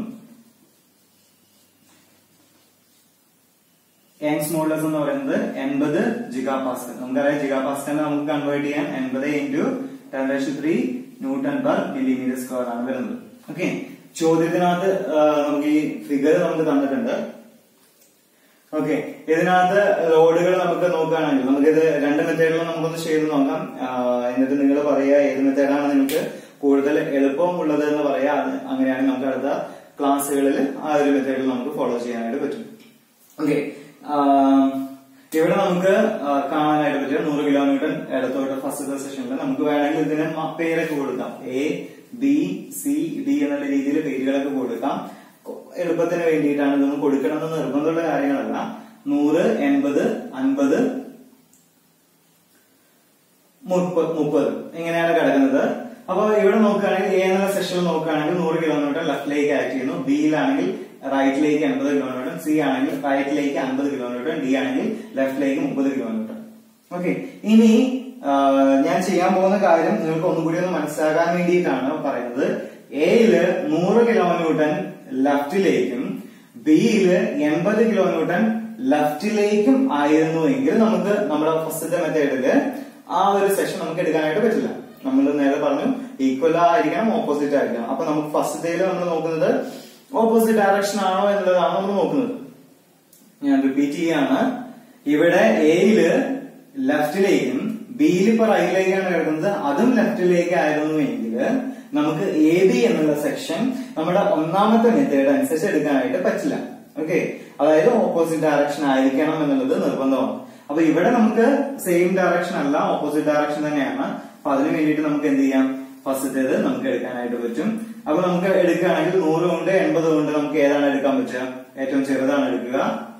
Young's modulus എന്ന് പറയുന്നത് 80 GPa. നമുക്കറിയാം GPa നമുക്ക് convert ചെയ്യാൻ 80 into 10⁻³ Newton/mm² ആണ് വരുന്നത്, ഓക്കെ. ചോദ്യത്തിനകത്ത് നമുക്ക് ഈ ഫിഗർ നമുക്ക് തന്നിട്ടുണ്ട്, ഓക്കെ. ഇതിനകത്ത് ലോഡുകൾ നമുക്ക് നോക്കുകയാണെങ്കിൽ നമുക്കിത് രണ്ട് മെത്തേഡിലും നമുക്കൊന്ന് ചെയ്ത് നോക്കാം. എന്നിട്ട് നിങ്ങൾ പറയുക ഏത് മെത്തേഡാണ് നിങ്ങൾക്ക് കൂടുതൽ എളുപ്പമുള്ളത് എന്ന് പറയാ. അങ്ങനെയാണെങ്കിൽ നമുക്ക് അടുത്ത ക്ലാസ്സുകളിൽ ആ ഒരു മെത്തേഡിൽ നമുക്ക് ഫോളോ ചെയ്യാനായിട്ട് പറ്റും, ഓക്കെ. ഇവിടെ നമുക്ക് കാണാനായിട്ട് പറ്റും 100 കിലോമീറ്റർ ഇടത്തോട്ട് ഫസ്റ്റ് സെഷനിൽ നമുക്ക് വേണമെങ്കിൽ ഇതിന് പേരൊക്കെ കൊടുക്കാം. A, B, C, D എന്നുള്ള രീതിയിൽ പേരുകളൊക്കെ കൊടുക്കാം. എളുപ്പത്തിന് വേണ്ടിയിട്ടാണ് ഇതൊന്നും കൊടുക്കണമെന്ന് നിർബന്ധമുള്ള കാര്യങ്ങളല്ല. 100, 80, 50, 30 ഇങ്ങനെയാണ് കിടക്കുന്നത്. അപ്പൊ ഇവിടെ നോക്കുകയാണെങ്കിൽ എ എന്നുള്ള സെഷനിൽ നോക്കുകയാണെങ്കിൽ 100 കിലോമീറ്റർ ലെഫ്റ്റിലേക്ക് ആക്ട് ചെയ്യുന്നു. ബിയിലാണെങ്കിൽ റൈറ്റിലേക്ക് 80 കിലോമീറ്റർ, സി ആണെങ്കിൽ റൈറ്റിലേക്ക് 50 കിലോമീറ്റർ, ഡി ആണെങ്കിൽ ലെഫ്റ്റിലേക്ക് 30 കിലോമീറ്റർ, ഓക്കെ. ഇനി ഞാൻ ചെയ്യാൻ പോകുന്ന കാര്യം നിങ്ങൾക്ക് ഒന്നുകൂടി ഒന്ന് മനസ്സിലാക്കാൻ വേണ്ടിയിട്ടാണ് പറയുന്നത്. എയില് 100 കിലോമീറ്റർ ലെഫ്റ്റിലേക്കും ബിയില് 80 കിലോമീറ്റർ ലെഫ്റ്റിലേക്കും ആയിരുന്നുവെങ്കിൽ നമുക്ക് നമ്മുടെ ഫസ്റ്റത്തെ മെത്തേഡില് ആ ഒരു സെഷൻ നമുക്ക് എടുക്കാനായിട്ട് പറ്റില്ല. നമ്മൾ നേരെ പറഞ്ഞു ഈക്വൽ ആയിരിക്കണം, ഓപ്പോസിറ്റ് ആയിരിക്കണം. അപ്പൊ നമുക്ക് ഫസ്റ്റത്തേല് നമ്മൾ നോക്കുന്നത് ഓപ്പോസിറ്റ് ഡയറക്ഷൻ ആണോ എന്നുള്ളതാണ് നമ്മൾ നോക്കുന്നത്. ഞാൻ റിപ്പീറ്റ് ചെയ്യാണ്. ഇവിടെ എയില് ലെഫ്റ്റിലേക്കും ബിയിൽ ഇപ്പൊ റൈറ്റിലേക്കാണ് കിടക്കുന്നത്, അതും ലെഫ്റ്റിലേക്ക് ആയിരുന്നുവെങ്കിൽ നമുക്ക് എ ബി എന്നുള്ള സെക്ഷൻ നമ്മുടെ ഒന്നാമത്തെ മെത്തേഡ് അനുസരിച്ച് എടുക്കാനായിട്ട് പറ്റില്ല, ഓക്കെ. അതായത് ഓപ്പോസിറ്റ് ഡയറക്ഷൻ ആയിരിക്കണം എന്നുള്ളത് നിർബന്ധമാണ്. അപ്പൊ ഇവിടെ നമുക്ക് സെയിം ഡയറക്ഷൻ അല്ല, ഓപ്പോസിറ്റ് ഡയറക്ഷൻ തന്നെയാണ്. അപ്പൊ അതിന് വേണ്ടിയിട്ട് നമുക്ക് എന്ത് ചെയ്യാം, ഫസ്റ്റത്തേത് നമുക്ക് എടുക്കാനായിട്ട് പറ്റും. അപ്പൊ നമുക്ക് എടുക്കുകയാണെങ്കിൽ 100 കൊണ്ട് 80 കൊണ്ട് നമുക്ക് ഏതാണ് എടുക്കാൻ പറ്റുക? ഏറ്റവും ചെറുതാണ് എടുക്കുക.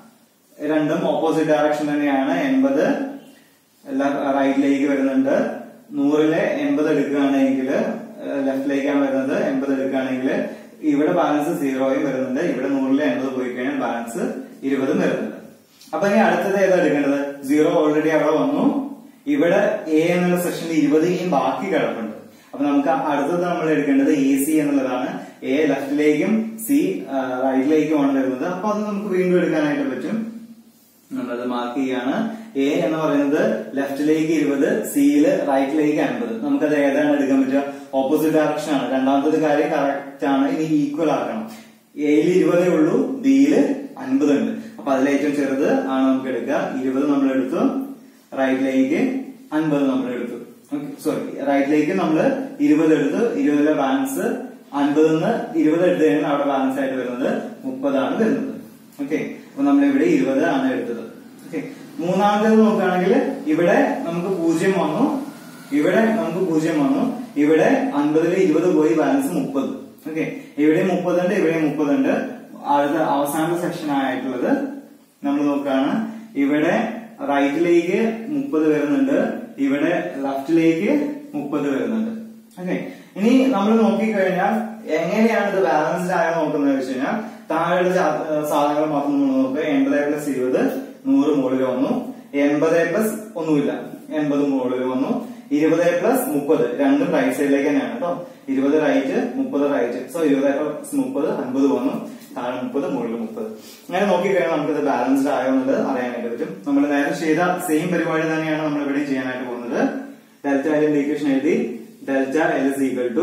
രണ്ടും ഓപ്പോസിറ്റ് ഡയറക്ഷൻ തന്നെയാണ്. 80 എല്ലാം റൈറ്റിലേക്ക് വരുന്നുണ്ട്. 100-ലെ 80 എടുക്കുകയാണെങ്കിൽ ലെഫ്റ്റിലേക്കാണ് വരുന്നത്. 80 എടുക്കുകയാണെങ്കിൽ ഇവിടെ ബാലൻസ് 0 വരുന്നുണ്ട്. ഇവിടെ 100-ലെ 80 പോയി കഴിഞ്ഞാൽ ബാലൻസ് 20 വരുന്നുണ്ട്. അപ്പൊ ഇനി അടുത്തത് ഏതാ എടുക്കേണ്ടത്? 0 ഓൾറെഡി അവിടെ വന്നു. ഇവിടെ എ എന്നുള്ള സെക്ഷനിൽ 20 ബാക്കി കിടപ്പുണ്ട്. അപ്പൊ നമുക്ക് അടുത്തത് നമ്മൾ എടുക്കേണ്ടത് AC എന്നുള്ളതാണ്. എ ലെഫ്റ്റിലേക്കും സി റൈറ്റിലേക്കുമാണ് വരുന്നത്. അപ്പൊ അത് നമുക്ക് വീണ്ടും എടുക്കാനായിട്ട് പറ്റും. നമ്മളത് മാർക്ക് ചെയ്യാണ്. എ എന്ന് പറയുന്നത് ലെഫ്റ്റിലേക്ക് 20, സിയില് റൈറ്റിലേക്ക് 50. നമുക്കത് ഏതാണ് എടുക്കാൻ പറ്റുക? ഓപ്പോസിറ്റ് ഡയറക്ഷൻ ആണ്. രണ്ടാമത്തത് കാര്യം കറക്റ്റ് ആണ്. ഇനി ഈക്വൽ ആക്കണം. എയിൽ 20 ഉള്ളൂ, ബിയില് 50 ഉണ്ട്. അപ്പൊ അതിൽ ഏറ്റവും ചെറുത് ആണ് നമുക്ക് എടുക്കുക. 20 നമ്മൾ എടുത്തു, റൈറ്റിലേക്ക് 50 നമ്മൾ എടുത്തു. സോറി, റൈറ്റിലേക്ക് നമ്മൾ 20 എടുത്തു. 20-ലെ ബാലൻസ് 50-ന്ന് 20 എടുത്തു കഴിഞ്ഞാൽ അവിടെ ബാലൻസ് ആയിട്ട് വരുന്നത് 30 ആണ് വരുന്നത്. ഓക്കെ, അപ്പൊ നമ്മൾ ഇവിടെ 20 ആണ് എടുത്തത്. ഓക്കെ, മൂന്നാമത്തേത് നോക്കുകയാണെങ്കിൽ ഇവിടെ നമുക്ക് 0 വന്നു, ഇവിടെ നമുക്ക് 0 വന്നു. ഇവിടെ 50-ല് 20 പോയി, ബാലൻസ് 30. ഓക്കെ, ഇവിടെ 30 ഉണ്ട്, ഇവിടെ 30 ഉണ്ട്. അടുത്ത അവസാനത്തെ സെക്ഷൻ ആയിട്ടുള്ളത് നമ്മൾ നോക്കുകയാണ്. ഇവിടെ റൈറ്റിലേക്ക് 30 വരുന്നുണ്ട്, ഇവിടെ ലെഫ്റ്റിലേക്ക് 30 വരുന്നുണ്ട്. ഓക്കെ, ഇനി നമ്മൾ നോക്കിക്കഴിഞ്ഞാൽ എങ്ങനെയാണ് ഇത് ബാലൻസ്ഡ് ആയ നോക്കുന്നത് വെച്ച് കഴിഞ്ഞാൽ താഴെയുള്ള സാധനങ്ങൾ മാത്രം നമ്മൾ നോക്കുക. 80+20 100 മുകളിൽ വന്നു. 80+ ഒന്നുമില്ല, 80 മുകളിൽ വന്നു. 20+30 രണ്ടും റൈറ്റ് സൈഡിലേക്ക് തന്നെയാണ് കേട്ടോ. 20 റൈറ്റ്, 30 റൈറ്റ്. സോ 20+30 50 വന്നു. താഴെ 30, മുകളിൽ 30. അങ്ങനെ നോക്കിക്കഴിഞ്ഞാൽ നമുക്കിത് ബാലൻസ്ഡ് ആയോ എന്നുള്ളത് അറിയാനായിട്ട് പറ്റും. നമ്മൾ നേരെ ചെയ്ത സെയിം പരിപാടി തന്നെയാണ് നമ്മൾ ഇവിടെ ചെയ്യാനായിട്ട് പോകുന്നത്. ഡെൽറ്റ എൽ ഇക്വേഷൻ എഴുതി. Delta L is equal to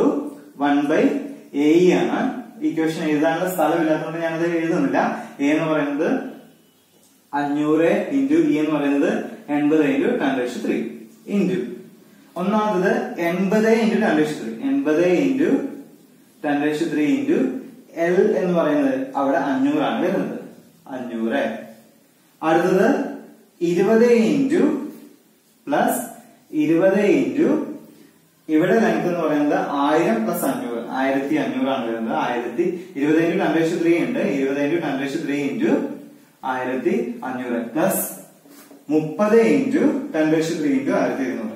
1/AE ആണ്. ഇക്വേഷൻ എഴുതാനുള്ള സ്ഥലമില്ലാത്തതുകൊണ്ട് ഞാനത് എഴുതുന്നില്ല. എ എന്ന് പറയുന്നത് 500 ഇൻറ്റു ഇ എന്ന് പറയുന്നത് 80 ഇൻറ്റു 10⁻³ ഇൻറ്റു ഒന്നാമത് 80 ഇൻറ്റു 10⁻³. 80 ഇൻറ്റു 10⁻³ ഇൻറ്റു എൽ എന്ന് പറയുന്നത് അവിടെ 500 ആണ് വരുന്നത്. 500. അടുത്തത് 20 ഇൻറ്റു പ്ലസ് 20 ഇൻറ്റു ഇവിടെ ലെങ്ത് എന്ന് പറയുന്നത് 1000 + 500 1500 ആണ് വരുന്നത്. 20 ഇൻറ്റു 10⁻³ ഉണ്ട്. 20 into 10⁻³ into 1500 plus 30 into 10⁻³ into 1200.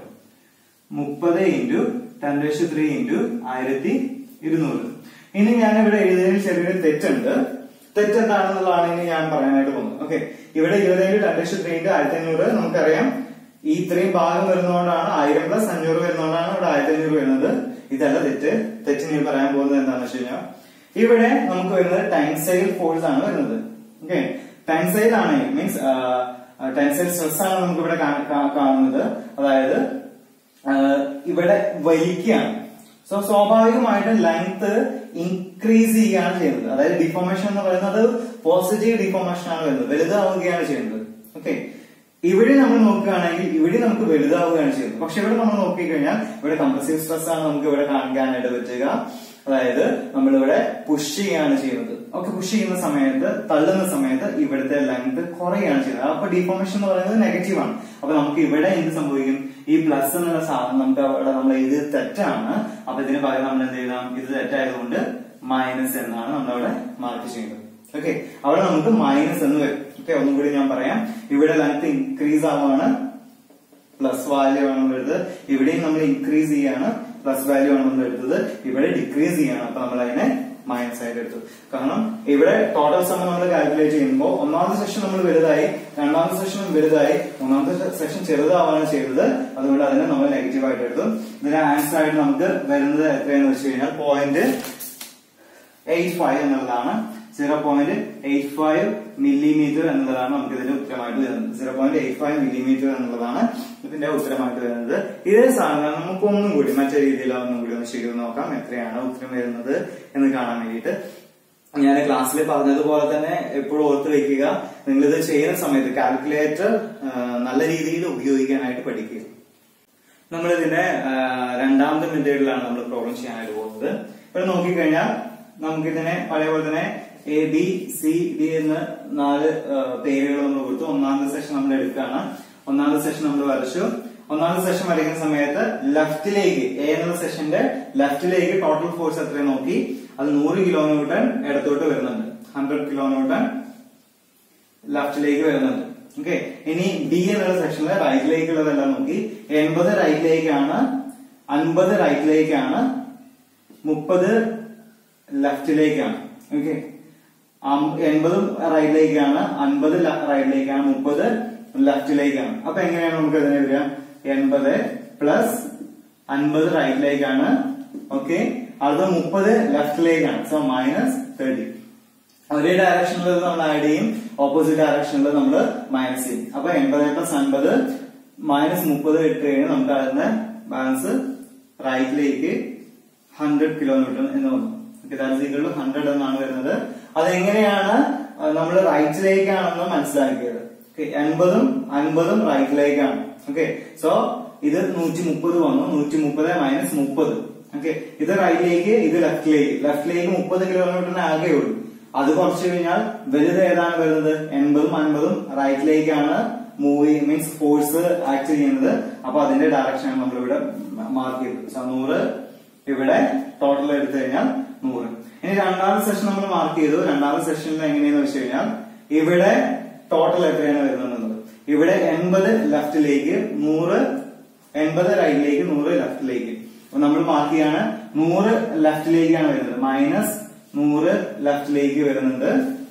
30 into 10⁻³ into 1200. ഇനി ഞാൻ ഇവിടെ എഴുതിയതിൽ ചെറിയൊരു തെറ്റുണ്ട്. തെറ്റെന്താണെന്നുള്ളതാണ് ഇനി ഞാൻ പറയാനായിട്ട് പോകുന്നത്. ഓക്കെ, ഇവിടെ 20 ഇൻറ്റു 10⁻³ ഇൻറ്റു 1500 നമുക്കറിയാം. ഈ ഇത്രയും ഭാഗം വരുന്നതുകൊണ്ടാണ് 1000 + 500 വരുന്നതുകൊണ്ടാണ് ഇവിടെ 1500 വരുന്നത്. ഇതല്ല തെറ്റ്. തെറ്റ് ഞാൻ പറയാൻ പോകുന്നത് എന്താണെന്ന് വെച്ച് കഴിഞ്ഞാൽ ഇവിടെ നമുക്ക് വരുന്നത് ടെൻസൈൽ ഫോഴ്സ് ആണ് വരുന്നത്. ഓക്കെ, ടെൻസൈൽ ആണ്, മീൻസ് ടെൻസൈൽ സ്ട്രെസ് ആണ് നമുക്ക് ഇവിടെ കാണുന്നത്. അതായത് ഇവിടെ വലിക്കുകയാണ്. സോ സ്വാഭാവികമായിട്ടും ലെങ്ത് ഇൻക്രീസ് ചെയ്യുകയാണ് ചെയ്യുന്നത്. അതായത് ഡിഫോർമേഷൻ എന്ന് പറയുന്നത് പോസിറ്റീവ് ഡിഫോർമേഷൻ ആണ് വരുന്നത്, വലുതാവുകയാണ് ചെയ്യുന്നത്. ഓക്കെ, ഇവിടെ നമ്മൾ നോക്കുകയാണെങ്കിൽ ഇവിടെ നമുക്ക് വലുതാവുകയാണ് ചെയ്യുന്നത്. പക്ഷെ ഇവിടെ നമ്മൾ നോക്കിക്കഴിഞ്ഞാൽ ഇവിടെ കംപ്രസീവ് സ്ട്രെസ് ആണ് നമുക്ക് ഇവിടെ കാണിക്കാനായിട്ട് പറ്റുക. അതായത് നമ്മളിവിടെ പുഷ് ചെയ്യുകയാണ് ചെയ്യുന്നത്. ഓക്കെ, പുഷ് ചെയ്യുന്ന സമയത്ത്, തള്ളുന്ന സമയത്ത് ഇവിടുത്തെ ലെങ്ത് കുറയുകയാണ് ചെയ്യുന്നത്. അപ്പൊ ഡിഫോർമേഷൻ എന്ന് പറയുന്നത് നെഗറ്റീവ് ആണ്. അപ്പൊ നമുക്ക് ഇവിടെ എന്ത് സംഭവിക്കും? ഈ പ്ലസ് എന്നുള്ള സാധനം നമുക്ക് അവിടെ നമ്മൾ ഇത് തെറ്റാണ്. അപ്പൊ ഇതിന് പകരം നമ്മൾ എന്ത് ചെയ്യണം? ഇത് തെറ്റായതുകൊണ്ട് മൈനസ് എന്നാണ് നമ്മളവിടെ മാർക്ക് ചെയ്യുന്നത്. ഓക്കെ, അവിടെ നമുക്ക് മൈനസ് എന്ന് വരും. ഓക്കെ, ഒന്നും കൂടി ഞാൻ പറയാം. ഇവിടെ ലെങ്ത് ഇൻക്രീസ് ആവുകയാണ്, പ്ലസ് വാല്യൂ ആണ് നമ്മൾ എടുത്തത്. ഇവിടെയും നമ്മൾ ഇൻക്രീസ് ചെയ്യാണ്, പ്ലസ് വാല്യൂ ആണ് നമ്മൾ എടുത്തത്. ഇവിടെ ഡിക്രീസ് ചെയ്യാണ്, അപ്പൊ നമ്മൾ അതിനെ മൈനസ് ആയിട്ട് എടുത്തു. കാരണം ഇവിടെ ടോട്ടൽ സം നമ്മൾ കാൽക്കുലേറ്റ് ചെയ്യുമ്പോൾ ഒന്നാമത്തെ സെക്ഷൻ നമ്മൾ വലുതായി, രണ്ടാമത്തെ സെക്ഷൻ വലുതായി, മൂന്നാമത്തെ സെക്ഷൻ ചെറുതാവാണ് ചെയ്തത്. അതുകൊണ്ട് അതിനെ നമ്മൾ നെഗറ്റീവ് ആയിട്ട് എടുത്തു. ഇതിന്റെ ആൻസർ ആയിട്ട് നമുക്ക് വരുന്നത് എത്രയെന്ന് വെച്ച് കഴിഞ്ഞാൽ 0.85 എന്നുള്ളതാണ്. 0.85 മില്ലിമീറ്റർ എന്നുള്ളതാണ് നമുക്ക് ഇതിന്റെ ഉത്തരമായിട്ട് വരുന്നത്. 0.85 മില്ലിമീറ്റർ എന്നുള്ളതാണ് ഇതിന്റെ ഉത്തരമായിട്ട് വരുന്നത്. ഇതേ സാധനം നമുക്ക് ഒന്നും കൂടി മറ്റേ രീതിയിൽ ഒന്നും കൂടി ഒന്ന് ശരി നോക്കാം, എത്രയാണ് ഉത്തരം വരുന്നത് എന്ന് കാണാൻ വേണ്ടിയിട്ട്. ഞാൻ ക്ലാസ്സിൽ പറഞ്ഞതുപോലെ തന്നെ എപ്പോഴും ഓർത്ത് വെക്കുക, നിങ്ങൾ ഇത് ചെയ്യുന്ന സമയത്ത് കാൽക്കുലേറ്റർ നല്ല രീതിയിൽ ഉപയോഗിക്കാനായിട്ട് പഠിക്കുക. നമ്മൾ ഇതിന്റെ രണ്ടാമത്തെ മെത്തേഡിലാണ് നമ്മൾ പ്രോബ്ലം ചെയ്യാനായിട്ട് പോകുന്നത്. ഇവിടെ നോക്കിക്കഴിഞ്ഞാൽ നമുക്കിതിനെ പഴയ പോലെ തന്നെ ABCD എന്ന് 4 പേരുകൾ നമ്മൾ കൊടുത്തു. ഒന്നാമത്തെ സെഷൻ നമ്മൾ എടുക്കുകയാണ്. ഒന്നാമത്തെ സെഷൻ നമ്മൾ വരച്ചു. ഒന്നാമത്തെ സെക്ഷൻ വരയ്ക്കുന്ന സമയത്ത് ലെഫ്റ്റിലേക്ക് എ എന്നുള്ള സെക്ഷന്റെ ലെഫ്റ്റിലേക്ക് ടോട്ടൽ ഫോഴ്സ് എത്രയും നോക്കി. അത് 100 കിലോ ന്യൂട്ടൺ ഇടത്തോട്ട് വരുന്നുണ്ട്. 100 കിലോ ന്യൂട്ടൺ ലെഫ്റ്റിലേക്ക് വരുന്നുണ്ട്. ഓക്കെ. ഇനി ബി എന്നുള്ള സെക്ഷനിൽ റൈറ്റിലേക്കുള്ളതെല്ലാം നോക്കി. 80 റൈറ്റിലേക്കാണ്, 50 റൈറ്റിലേക്കാണ്, 30 ലെഫ്റ്റിലേക്കാണ്. ഓക്കെ. 80 റൈറ്റിലേക്കാണ്, 50 റൈറ്റിലേക്കാണ്, 30 ലെഫ്റ്റിലേക്കാണ്. അപ്പൊ എങ്ങനെയാണ് നമുക്ക് അതിനെ വരിക? 80 പ്ലസ് 50 റൈറ്റിലേക്കാണ്. ഓക്കെ. അത് 30 ലെഫ്റ്റിലേക്കാണ്. So minus 30. ഒരേ ഡയറക്ഷനിൽ നമ്മൾ ആഡ് ചെയ്യും, ഓപ്പോസിറ്റ് ഡയറക്ഷനിൽ നമ്മൾ മൈനസ് ചെയ്യും. അപ്പൊ 80 പ്ലസ് 50 മൈനസ് 30 ഇട്ട് കഴിഞ്ഞാൽ നമുക്ക് അതിന്റെ ബാലൻസ് റൈറ്റിലേക്ക് 100 കിലോ ന്യൂട്ടൺ എന്ന് വന്നു. ഓക്കെ. ദാറ്റ് ഈക്വൽ ടു 100 എന്നാണ് വരുന്നത്. അതെങ്ങനെയാണ് നമ്മൾ റൈറ്റിലേക്കാണെന്ന് മനസ്സിലാക്കിയത്. 80ഉം 50ഉം റൈറ്റിലേക്കാണ്. ഓക്കെ. സോ ഇത് 130 വന്നു. 130 മൈനസ് 30. ഓക്കെ. ഇത് റൈറ്റിലേക്ക്, ഇത് ലെഫ്റ്റിലേക്ക്. ലെഫ്റ്റിലേക്ക് 30 കിലോ ന്യൂട്ടൺ ആകെ ഉള്ളൂ. അത് കുറച്ച് കഴിഞ്ഞാൽ വലുത് ഏതാണ് വരുന്നത്? 80ഉം 50ഉം റൈറ്റിലേക്കാണ് മൂവിങ്, മീൻസ് ഫോഴ്സ് ആക്ട് ചെയ്യുന്നത്. അപ്പൊ അതിന്റെ ഡയറക്ഷൻ നമ്മൾ ഇവിടെ മാർക്ക് ചെയ്തു. 100 ഇവിടെ ടോട്ടൽ എടുത്തു കഴിഞ്ഞാൽ 100. ഇനി രണ്ടാമത്തെ സെഷൻ നമ്മൾ മാർക്ക് ചെയ്തു. രണ്ടാമത്തെ സെഷനിൽ എങ്ങനെയാന്ന് വെച്ച് കഴിഞ്ഞാൽ ഇവിടെ ടോട്ടൽ എത്രയാണ് വരുന്നത്? ഇവിടെ 80 ലെഫ്റ്റിലേക്ക്, 100 80 റൈറ്റിലേക്ക്, 100 ലെഫ്റ്റിലേക്ക്. അപ്പൊ നമ്മൾ മാർക്ക് ചെയ്യാണ് 100 ലെഫ്റ്റിലേക്കാണ് വരുന്നത്. മൈനസ് 100 ലെഫ്റ്റിലേക്ക് വരുന്നുണ്ട്.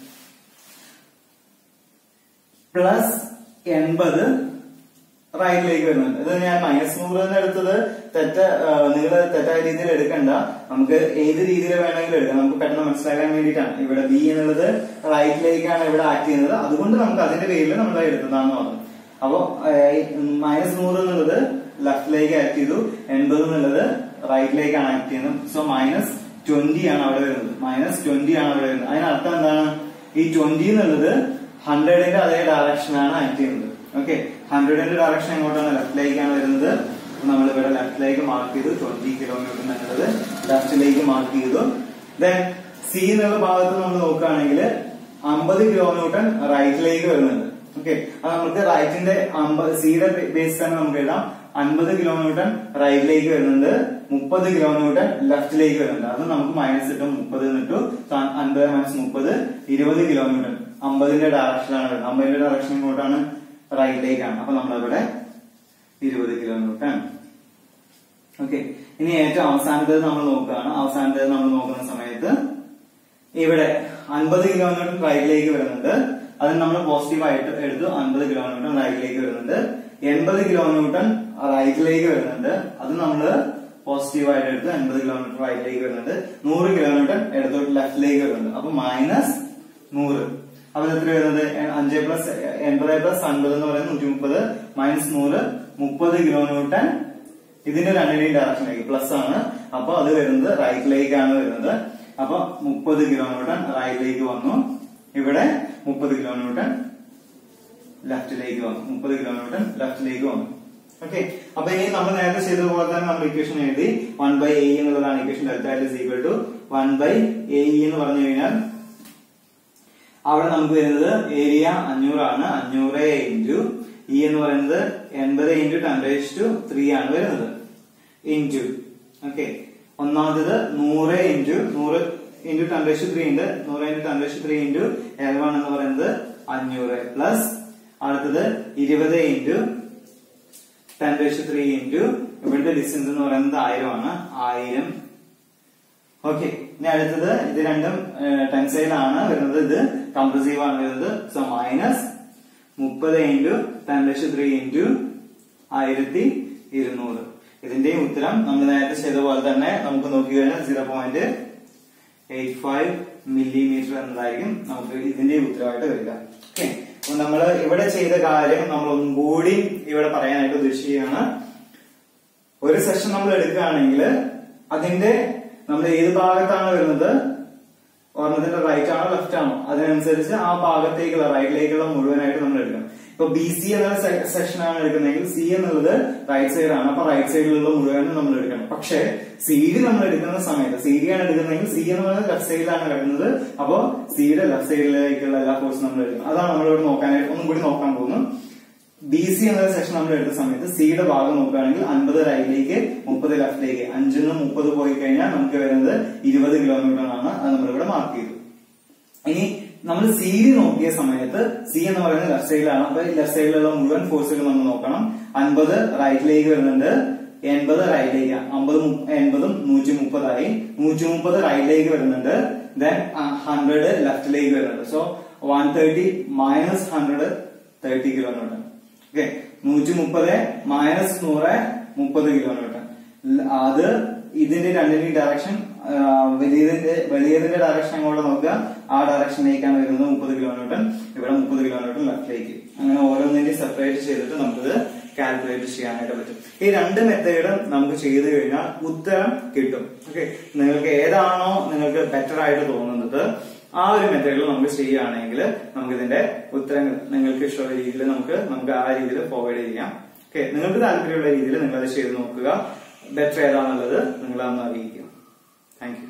പ്ലസ് 80 റൈറ്റിലേക്ക് വരുന്നുണ്ട്. ഇത് ഞാൻ മൈനസ് 100 എടുത്തത് നിങ്ങൾ തെറ്റായ രീതിയിൽ എടുക്കണ്ട. നമുക്ക് ഏത് രീതിയിൽ വേണമെങ്കിലും എടുക്കാം. നമുക്ക് പെട്ടെന്ന് മനസ്സിലാക്കാൻ വേണ്ടിയിട്ടാണ്. ഇവിടെ ബി എന്നുള്ളത് റൈറ്റിലേക്കാണ് ഇവിടെ ആക്ട് ചെയ്യുന്നത്. അതുകൊണ്ട് നമുക്ക് അതിന്റെ പേരിൽ നമ്മൾ എടുത്തതാണെന്ന് പറഞ്ഞു. അപ്പൊ മൈനസ് 100 എന്നുള്ളത് ലെഫ്റ്റിലേക്ക് ആക്ട് ചെയ്തു, 80 എന്നുള്ളത് റൈറ്റിലേക്കാണ് ആക്ട് ചെയ്യുന്നത്. സോ മൈനസ് 20 ആണ് അവിടെ വരുന്നത്. മൈനസ് 20 ആണ് അവിടെ വരുന്നത്. അതിനർത്ഥം എന്താണ്? ഈ 20 എന്നുള്ളത് 100ന്റെ അതേ ഡയറക്ഷനാണ് ആക്ട് ചെയ്യുന്നത്. ഓക്കെ. 100ന്റെ ഡയറക്ഷൻ എങ്ങോട്ടാണ്? ലെഫ്റ്റിലേക്കാണ് വരുന്നത്. നമ്മൾ ഇവിടെ ലെഫ്റ്റിലേക്ക് മാർക്ക് ചെയ്തു. 20 കിലോ ന്യൂട്ടൺ എന്നുള്ളത് ലെഫ്റ്റിലേക്ക് മാർക്ക് ചെയ്തു. ദെൻ സി എന്നുള്ള ഭാഗത്ത് നമ്മൾ നോക്കുകയാണെങ്കിൽ 50 കിലോ ന്യൂട്ടൺ റൈറ്റിലേക്ക് വരുന്നുണ്ട്. ഓക്കെ. അത് നമുക്ക് റൈറ്റിന്റെ സിയുടെ ബേസ് തന്നെ നമുക്ക് എഴുതാം. 50 കിലോ ന്യൂട്ടൺ റൈറ്റിലേക്ക് വരുന്നുണ്ട്, 30 കിലോ ന്യൂട്ടൺ ലെഫ്റ്റിലേക്ക് വരുന്നുണ്ട്. അത് നമുക്ക് മൈനസ് ഇട്ടും 30 ഇട്ടു. 50 മൈനസ് 30 20 കിലോ ന്യൂട്ടൺ 50ന്റെ ഡയറക്ഷനാണ് വരുന്നത്. 50ന്റെ ഡയറക്ഷൻ ഇങ്ങോട്ടാണ്, റൈറ്റിലേക്കാണ്. അപ്പൊ നമ്മളിവിടെ 20 കിലോ ന്യൂട്ടൺ. ഓക്കെ. ഇനി ഏറ്റവും അവസാനത്തേത് നമ്മൾ നോക്കുകയാണ്. അവസാനത്തേത് നമ്മൾ നോക്കുന്ന സമയത്ത് ഇവിടെ 50 കിലോ ന്യൂട്ടൺ റൈറ്റിലേക്ക് വരുന്നുണ്ട്. അത് നമ്മൾ പോസിറ്റീവ് ആയിട്ട് എടുത്തു. 50 കിലോ ന്യൂട്ടൺ റൈറ്റിലേക്ക് വരുന്നുണ്ട്. 80 കിലോ ന്യൂട്ടൺ റൈറ്റിലേക്ക് വരുന്നുണ്ട്. അത് നമ്മൾ പോസിറ്റീവ് ആയിട്ട് എടുത്തു. 80 കിലോ ന്യൂട്ടൺ റൈറ്റിലേക്ക് വരുന്നുണ്ട്. 100 കിലോ ന്യൂട്ടൺ ഇടത്തോട്ട് ലെഫ്റ്റിലേക്ക് വരുന്നുണ്ട്. അപ്പൊ മൈനസ് 100. അപ്പൊ എത്ര വരുന്നത്? 5 പ്ലസ് 80 പ്ലസ് 50 എന്ന് പറയുന്നത് 130 മൈനസ് 100 30 കിലോ ന്യൂട്ടൺ. ഇതിന്റെ രണ്ടിന്റെയും ഡയറക്ഷനിലേക്ക് പ്ലസ് ആണ്. അപ്പൊ അത് വരുന്നത് റൈറ്റിലേക്കാണ് വരുന്നത്. അപ്പൊ 30 കിലോ ന്യൂട്ടൺ റൈറ്റിലേക്ക് വന്നു. ഇവിടെ 30 കിലോ ന്യൂട്ടൺ ലെഫ്റ്റിലേക്ക് വന്നു. 30 കിലോ ന്യൂട്ടൺ ലെഫ്റ്റിലേക്ക് വന്നു. ഓക്കെ. അപ്പൊ ഇനി നമ്മൾ നേരത്തെ ചെയ്തതുപോലെ തന്നെ നമ്മൾ ഇക്വേഷൻ എഴുതി. 1/AE എന്നുള്ളതാണ് equation. Delta L is equal to 1/AE എന്ന് പറഞ്ഞു കഴിഞ്ഞാൽ അവിടെ നമുക്ക് വരുന്നത് ഏരിയ 500 ആണ്. 500 ഇൻറ്റു ഇ എന്ന് പറയുന്നത് 80 ഇൻറ്റു 10⁻³ ആണ് വരുന്നത്. Into okay. ഒന്നാമത് 100 ഇൻറ്റു 100 ഇൻറ്റു 10⁻³ ഉണ്ട്. 100 ഇൻറ്റു 10⁻³ ഇൻറ്റു L1 എന്ന് പറയുന്നത് 500 പ്ലസ് അടുത്തത് 20 ഇൻറ്റു 10⁻³ ഇൻറ്റു ഇവിടുത്തെ ഡിസ്റ്റൻസ് എന്ന് പറയുന്നത് 1000 ആണ്. 1000. ഓക്കെ. ഇനി അടുത്തത് ഇത് രണ്ടും ടെൻസൈൽ ആണ് വരുന്നത്. ഇത് കംപ്രസീവ് ആണ് വരുന്നത്. So minus 30 into 10⁻³ into 1200. ഇതിന്റെയും ഉത്തരം നമ്മൾ നേരത്തെ ചെയ്ത പോലെ തന്നെ നമുക്ക് നോക്കി കഴിഞ്ഞാൽ 0.85 മില്ലിമീറ്റർ എന്നതായിരിക്കും നമുക്ക് ഇതിന്റെ ഉത്തരവായിട്ട് വരിക. ഓക്കെ. അപ്പൊ നമ്മൾ ഇവിടെ ചെയ്ത കാര്യം നമ്മൾ ഒന്നും കൂടി ഇവിടെ പറയാനായിട്ട് ഉദ്ദേശിക്കുകയാണ്. ഒരു സെഷൻ നമ്മൾ എടുക്കുകയാണെങ്കിൽ അതിന്റെ നമ്മൾ ഏത് ഭാഗത്താണ് വരുന്നത്, ഒരെണ്ണത്തിന്റെ റൈറ്റ് ആണോ ലെഫ്റ്റ് ആണോ, അതിനനുസരിച്ച് ആ ഭാഗത്തേക്കുള്ള റൈറ്റിലേക്കുള്ള മുഴുവനായിട്ട് നമ്മൾ എടുക്കണം. ഇപ്പൊ ബി സി എന്നുള്ള സെക്ഷൻ ആണ് എടുക്കുന്നതെങ്കിൽ സി എന്നുള്ളത് റൈറ്റ് സൈഡ് ആണ്. അപ്പൊ റൈറ്റ് സൈഡിലുള്ള മുഴുവനും നമ്മൾ എടുക്കണം. പക്ഷെ സി ഡി നമ്മൾ എടുക്കുന്ന സമയത്ത് സി ഡി ആണ് എടുക്കുന്നതെങ്കിൽ സി എന്ന് പറയുന്നത് ലെഫ്റ്റ് സൈഡിലാണ് കിടക്കുന്നത്. അപ്പോ സിയുടെ ലെഫ്റ്റ് സൈഡിലേക്കുള്ള എല്ലാ ഫോഴ്സും നമ്മൾ എടുക്കണം. അതാണ് നമ്മളിവിടെ നോക്കാനായിട്ട് ഒന്നും കൂടി നോക്കാൻ പോകുന്നു. BC എന്ന സെക്ഷൻ നമ്മൾ എടുത്ത സമയത്ത് സിയുടെ ഭാഗം നോക്കുകയാണെങ്കിൽ 50 റൈറ്റിലേക്ക് 30 ലെഫ്റ്റിലേക്ക് 5 30 പോയി കഴിഞ്ഞാൽ നമുക്ക് വരുന്നത് 20 കിലോമീറ്റർ ആണ്. അത് നമ്മളിവിടെ മാർക്ക് ചെയ്തു. ഇനി നമ്മൾ CD നോക്കിയ സമയത്ത് സി എന്ന് പറയുന്നത് ലെഫ്റ്റ് സൈഡിലാണ്. അപ്പൊ ലെഫ്റ്റ് സൈഡിലുള്ള മുഴുവൻ ഫോഴ്സുകൾ നമ്മൾ നോക്കണം. 50 റൈറ്റിലേക്ക് വരുന്നുണ്ട്, 80 റൈറ്റിലേക്ക്, 50 80 130 ആയി, 130 റൈറ്റിലേക്ക് വരുന്നുണ്ട്, ദെൻ 100 ലെഫ്റ്റിലേക്ക് വരുന്നുണ്ട്. So 130 minus 100 30 kilometre. Okay, 130 minus 100 30 kilometre. അത് ഇതിന്റെ രണ്ടിന്റെയും ഡയറക്ഷൻ വലിയതിന്റെ ഡയറക്ഷൻ അങ്ങോട്ട് നോക്കുക, ആ ഡയറക്ഷനിലേക്കാണ് വരുന്നത് 30 കിലോമീറ്റർ, ഇവിടെ 30 കിലോമീറ്റർ ലെഫ്റ്റിലേക്ക്. അങ്ങനെ ഓരോന്നിന്റെയും സെപ്പറേറ്റ് ചെയ്തിട്ട് നമുക്കിത് കാൽക്കുലേറ്റ് ചെയ്യാനായിട്ട് പറ്റും. ഈ രണ്ട് മെത്തേഡും നമുക്ക് ചെയ്തു കഴിഞ്ഞാൽ ഉത്തരം കിട്ടും. ഓക്കെ, നിങ്ങൾക്ക് ഏതാണോ നിങ്ങൾക്ക് ബെറ്റർ ആയിട്ട് തോന്നുന്നത് ആ ഒരു മെത്തേഡിൽ നമുക്ക് ചെയ്യുകയാണെങ്കിൽ നമുക്ക് ഇതിന്റെ ഉത്തരങ്ങൾ നിങ്ങൾക്ക് ഇഷ്ടമുള്ള രീതിയിൽ നമുക്ക് ആ രീതിയിൽ പ്രൊവൈഡ് ചെയ്യാം. ഓക്കെ, നിങ്ങൾക്ക് താല്പര്യമുള്ള രീതിയിൽ നിങ്ങൾ അത് ചെയ്ത് നോക്കുക. ബെറ്റർ ഏതാണുള്ളത് നിങ്ങളൊന്ന് അറിയിക്കുക. Thank U.